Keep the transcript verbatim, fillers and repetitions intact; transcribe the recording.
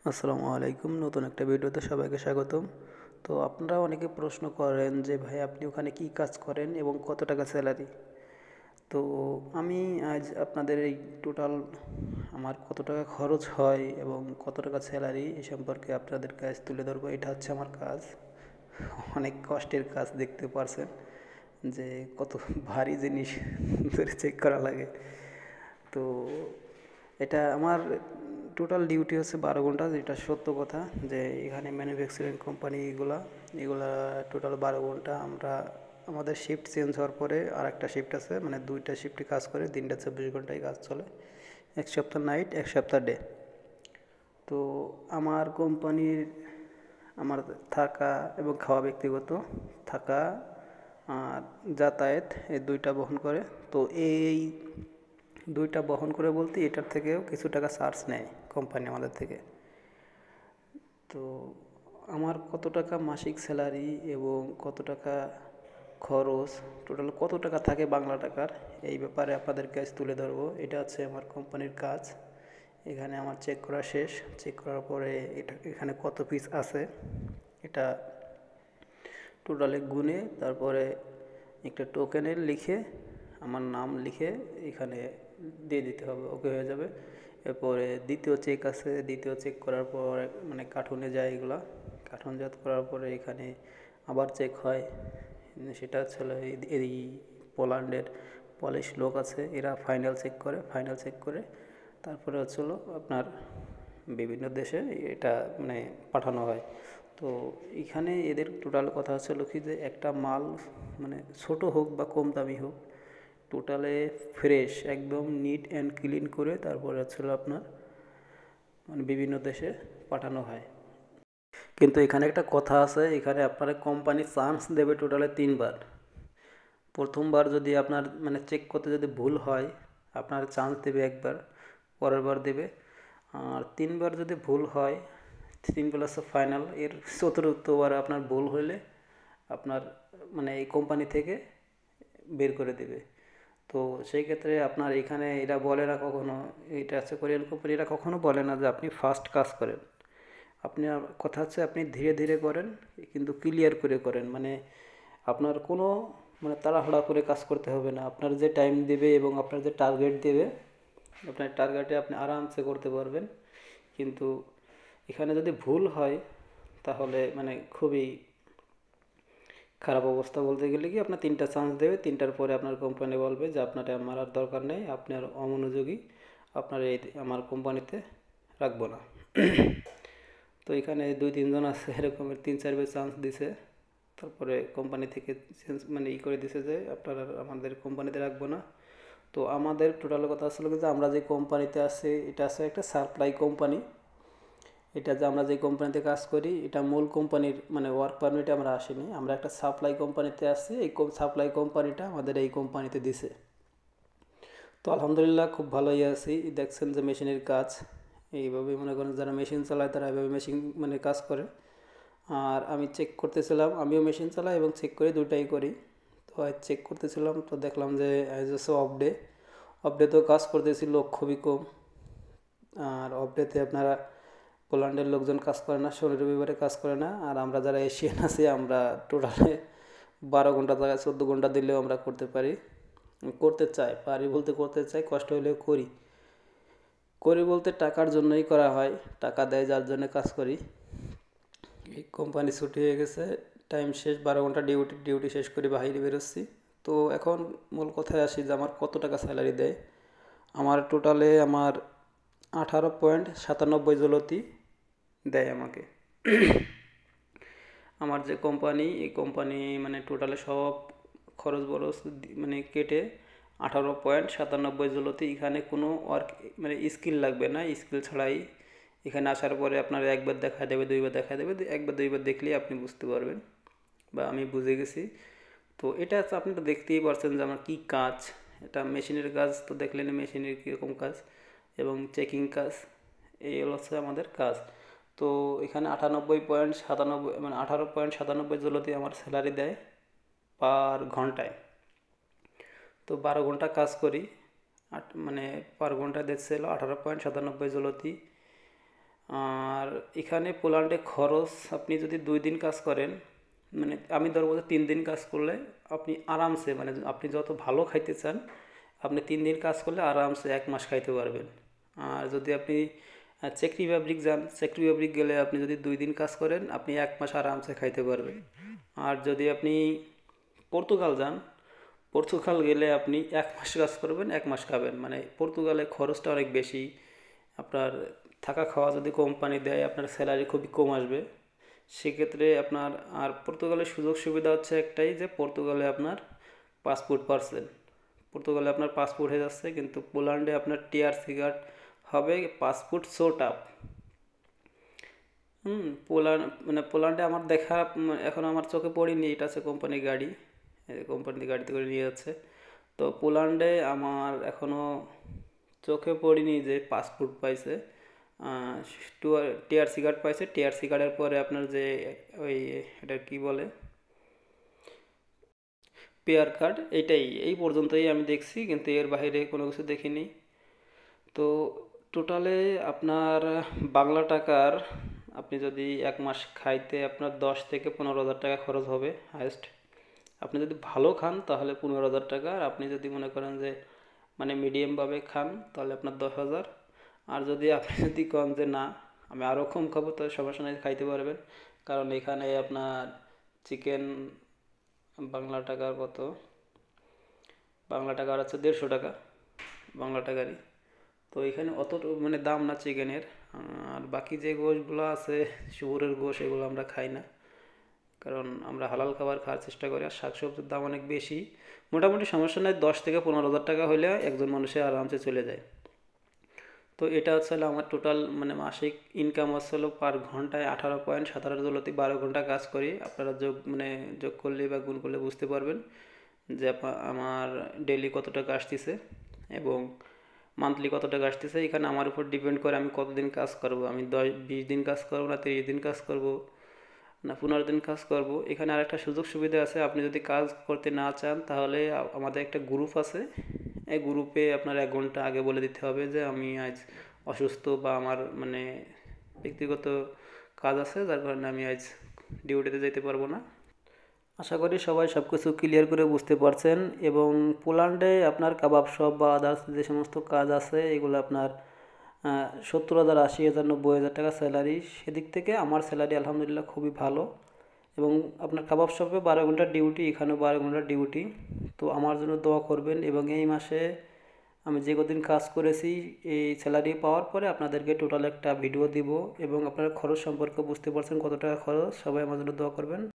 আসসালামু আলাইকুম। নতুন একটা ভিডিওতে সবাইকে স্বাগতম। তো আপনারা অনেকে প্রশ্ন করেন যে ভাই আপনি ওখানে কি কাজ করেন এবং কত টাকা স্যালারি। তো আমি আজ আপনাদের এই টোটাল আমার কত টাকা খরচ হয় এবং কত টাকা স্যালারি এ সম্পর্কে আপনাদের কাজ তুলে ধরবো। এটা হচ্ছে আমার কাজ, অনেক কষ্টের কাজ, দেখতে পারছেন যে কত ভারী জিনিস ধরে চেক করা লাগে। তো এটা আমার টোটাল ডিউটি হচ্ছে বারো ঘন্টা, যেটা সত্য কথা যে এখানে ম্যানুফ্যাকচারিং কোম্পানি এগুলা এগুলা টোটাল বারো ঘন্টা। আমরা আমাদের শিফট চেঞ্জ হওয়ার পরে আর একটা শিফট আছে, মানে দুইটা শিফটে কাজ করে, দিনটা চব্বিশ ঘন্টায় কাজ চলে, এক সপ্তাহ নাইট এক সপ্তাহ ডে। তো আমার কোম্পানির আমার থাকা এবং খাওয়া ব্যক্তিগত, থাকা আর যাতায়াত এই দুইটা বহন করে। তো এই দুইটা বহন করে বলতে এটার থেকেও কিছু টাকা চার্জ নেয় কোম্পানি আমাদের থেকে। তো আমার কত টাকা মাসিক স্যালারি এবং কত টাকা খরচ, টোটাল কত টাকা থাকে বাংলা টাকার, এই ব্যাপারে আপনাদের কাছে তুলে ধরবো। এটা হচ্ছে আমার কোম্পানির কাজ। এখানে আমার চেক করা শেষ। চেক করার পরে এটা এখানে কত পিস আছে এটা টোটালে গুনে তারপরে একটা টোকেনে লিখে আমার নাম লিখে এখানে দিয়ে দিতে হবে, ওকে হয়ে যাবে। এরপরে দ্বিতীয় চেক আছে, দ্বিতীয় চেক করার পর মানে কার্টুনে যায়, এগুলা কার্টুনজাত করার পরে এখানে আবার চেক হয়। সেটা হচ্ছে এই পোল্যান্ডের পলিশ লোক আছে, এরা ফাইনাল চেক করে, ফাইনাল চেক করে তারপরে হচ্ছিলো আপনার বিভিন্ন দেশে এটা মানে পাঠানো হয়। তো এখানে এদের টোটাল কথা হচ্ছিল কি যে একটা মাল মানে ছোট হোক বা কম দামি হোক, টোটালে ফ্রেশ একদম নিট অ্যান্ড ক্লিন করে তারপরে হচ্ছিল আপনার মানে বিভিন্ন দেশে পাঠানো হয়। কিন্তু এখানে একটা কথা আছে, এখানে আপনার কোম্পানি চান্স দেবে টোটালে তিনবার। প্রথমবার যদি আপনার মানে চেক করতে যদি ভুল হয় আপনার চান্স দেবে একবার, পরের বার দেবে। আর তিনবার যদি ভুল হয়, তিন প্লাস ফাইনাল, এর চতুর্থবার আপনার ভুল হলে আপনার মানে এই কোম্পানি থেকে বের করে দেবে। তো সেই ক্ষেত্রে আপনার এখানে এরা বলে না কখনো, এটা আছে কোরিয়ান কোম্পানি, এরা কখনো বলে না যে আপনি ফার্স্ট কাজ করেন। আপনি কথা হচ্ছে আপনি ধীরে ধীরে করেন কিন্তু ক্লিয়ার করে করেন, মানে আপনার কোনো মানে তাড়াহুড়া করে কাজ করতে হবে না। আপনার যে টাইম দেবে এবং আপনার যে টার্গেট দেবে, আপনার টার্গেটে আপনি আরামসে করতে পারবেন। কিন্তু এখানে যদি ভুল হয় তাহলে মানে খুবই খারাপ অবস্থা। বলতে গেলে কি আপনার তিনটা চান্স দেবে, তিনটার পরে আপনার কোম্পানি বলবে যে আপনার আমার আর দরকার নেই, আপনার অমনোযোগী, আপনার এই আমার কোম্পানিতে রাখবো না। তো এখানে দুই তিনজন আছে এরকমের, তিন চারবার চান্স দিছে, তারপরে কোম্পানি থেকে চেঞ্জ মানে ই করে দিছে যে আপনার আমাদের কোম্পানিতে রাখবো না। তো আমাদের টোটাল কথা আসলে যে আমরা যে কোম্পানিতে আছি এটা আছে একটা সাপ্লাই কোম্পানি। এটা যে আমরা যে কোম্পানিতে কাজ করি এটা মূল কোম্পানির মানে ওয়ার্ক পারমিটে আমরা আসিনি, আমরা একটা সাপ্লাই কোম্পানিতে আসছি। এই সাপ্লাই কোম্পানিটা আমাদের এই কোম্পানিতে দিছে। তো আলহামদুলিল্লাহ খুব ভালোই আছি। দেখছেন যে মেশিনের কাজ এইভাবে, মনে করেন যারা মেশিন চালায় তারা এভাবে মেশিন মানে কাজ করে। আর আমি চেক করতেছিলাম, আমিও মেশিন চালাই এবং চেক করি, দুটাই করি। তো আজ চেক করতেছিলাম তো দেখলাম যে আজ হচ্ছে অফ ডে। অফ ডেতেও কাজ করতেছি, লোক খুবই কম। আর অফ ডেতে আপনারা পোল্যান্ডের লোকজন কাজ করে না, শনি রবিবারে কাজ করে না। আর আমরা যারা এশিয়ান আছি আমরা টোটালে বারো ঘন্টা জায়গায় চোদ্দো ঘন্টা দিলেও আমরা করতে পারি, করতে চাই, পারি বলতে করতে চাই, কষ্ট হলেও করি। করি বলতে টাকার জন্যই করা হয়, টাকা দেয় যার জন্য কাজ করি। এই কোম্পানি ছুটি হয়ে গেছে, টাইম শেষ, বারো ঘন্টা ডিউটি ডিউটি শেষ করে বাইরে বেরোচ্ছি। তো এখন মূল কথায় আসি যে আমার কত টাকা স্যালারি দেয়। আমার টোটালে আমার আঠারো পয়েন্ট সাতানব্বই জলতি দেয় আমাকে। আমার যে কোম্পানি, এই কোম্পানি মানে টোটালে সব খরচ বরচ মানে কেটে আঠারো পয়েন্ট সাতানব্বই জলতি। এখানে কোনো ওয়ার্ক মানে স্কিল লাগবে না, স্কিল ছাড়াই এখানে আসার পরে আপনার একবার দেখা দেবে, দুইবার দেখা দেবে, একবার দুইবার দেখলেই আপনি বুঝতে পারবেন বা আমি বুঝে গেছি। তো এটা আপনি তো দেখতেই পারছেন যে আমার কী কাজ। এটা মেশিনের কাজ, তো দেখলেন মেশিনের কীরকম কাজ এবং চেকিং কাজ, এই হচ্ছে আমাদের কাজ। তো এখানে আটানব্বই পয়েন্ট সাতানব্বই মানে আঠারো পয়েন্ট সাতানব্বই জলতি আমার স্যালারি দেয় পার ঘন্টায়। তো বারো ঘন্টা কাজ করি, আট মানে পার ঘন্টায় দিচ্ছিল আঠারো পয়েন্ট সাতানব্বই জলতি। আর এখানে পোল্যান্ডে খরচ, আপনি যদি দুই দিন কাজ করেন, মানে আমি ধরবো যে তিন দিন কাজ করলে আপনি আরামসে, মানে আপনি যত ভালো খাইতে চান আপনি তিন দিন কাজ করলে আরামসে এক মাস খাইতে পারবেন। আর যদি আপনি চেক রিপাবলিক যান, চেক রিপাবলিক গেলে আপনি যদি দুই দিন কাজ করেন আপনি এক মাস আরামসে খাইতে পারবেন। আর যদি আপনি পর্তুগাল যান, পর্তুগাল গেলে আপনি এক মাস কাজ করবেন এক মাস খাবেন। মানে পর্তুগালে খরচটা অনেক বেশি, আপনার থাকা খাওয়া যদি কোম্পানি দেয় আপনার স্যালারি খুবই কম আসবে সেক্ষেত্রে আপনার। আর পর্তুগালের সুযোগ সুবিধা হচ্ছে একটাই, যে পর্তুগালে আপনার পাসপোর্ট পারছেন, পর্তুগালে আপনার পাসপোর্ট হয়ে যাচ্ছে, কিন্তু পোল্যান্ডে আপনার টিআরসি কার্ড হবে, passport so tough. Hmm Poland মানে পোল্যান্ডে আমার দেখা উম, এখন আমার চোখে পড়েনি, এটা আছে কোম্পানির গাড়ি, কোম্পানির গাড়িতে করে নিয়ে যাচ্ছে। তো পোল্যান্ডে আমার এখনও চোখে পড়েনি যে পাসপোর্ট পাইছে, টিআরসি কার্ড পাইছে। টিআরসি কার্ডের পরে আপনার যে ওই এটা কি বলে, পেয়ার কার্ড, এইটাই এই পর্যন্তই আমি দেখছি, কিন্তু এর বাইরে কোনো কিছু দেখিনি। তো টোটালে আপনার বাংলা টাকার, আপনি যদি এক মাস খাইতে আপনার দশ থেকে পনেরো হাজার টাকা খরচ হবে হায়েস্ট। আপনি যদি ভালো খান তাহলে পনেরো হাজার টাকা, আর আপনি যদি মনে করেন যে মানে মিডিয়ামভাবে খান তাহলে আপনার দশ হাজার। আর যদি আপনি যদি কন যে না আমি আরও কম খাবো, তাহলে সমস্যা নেই, খাইতে পারবেন। কারণ এখানে আপনার চিকেন বাংলা টাকার কত, বাংলা টাকার হচ্ছে দেড়শো টাকা, বাংলা টাকারই। তো এখানে অত মানে দাম না চিকেনের। আর বাকি যে গোশগুলো আছে শুয়োরের গোশ, এগুলো আমরা খাই না, কারণ আমরা হালাল খাবার খাওয়ার চেষ্টা করি। আর শাকসবজির দাম অনেক বেশি, মোটামুটি সমস্যা নেই, দশ থেকে পনেরো হাজার টাকা হলে একজন মানুষের আরামসে চলে যায়। তো এটা হচ্ছে হলো আমার টোটাল মানে মাসিক ইনকাম হচ্ছে হলো পার ঘন্টায় আঠারো পয়েন্ট সাতারো জলতি বারো ঘন্টা কাজ করি। আপনারা যোগ মানে যোগ করলে বা গুণ করলে বুঝতে পারবেন যে আমার ডেইলি কত টাকা আসতেছে এবং মান্থলি কত টাকা আসতেছে। এখানে আমার উপর ডিপেন্ড করে আমি কতদিন কাজ করব, আমি দশ বিশ দিন কাজ করবো না তিরিশ দিন কাজ করব না পনেরো দিন কাজ করব। এখানে আরেকটা সুযোগ সুবিধা আছে, আপনি যদি কাজ করতে না চান তাহলে আমাদের একটা গ্রুপ আছে, এই গ্রুপে আপনার এক ঘন্টা আগে বলে দিতে হবে যে আমি আজ অসুস্থ বা আমার মানে ব্যক্তিগত কাজ আছে যার কারণে আমি আজ ডিউটিতে যেতে পারবো না। আশা করি সবাই সব কিছু ক্লিয়ার করে বুঝতে পারছেন। এবং পোল্যান্ডে আপনার কাবাব শপ বা আদার্স যে সমস্ত কাজ আছে এগুলো আপনার সত্তর হাজার, আশি হাজার, নব্বই হাজার টাকা স্যালারি। সেদিক থেকে আমার স্যালারি আলহামদুলিল্লাহ খুবই ভালো। এবং আপনার কাবাব শপে বারো ঘন্টার ডিউটি, এখানেও বারো ঘন্টার ডিউটি। তো আমার জন্য দোয়া করবেন। এবং এই মাসে আমি যে কদিন কাজ করেছি এই স্যালারি পাওয়ার পরে আপনাদেরকে টোটাল একটা ভিডিও দিব, এবং আপনারা খরচ সম্পর্কে বুঝতে পারছেন কত টাকা খরচ। সবাই আমার জন্য দোয়া করবেন।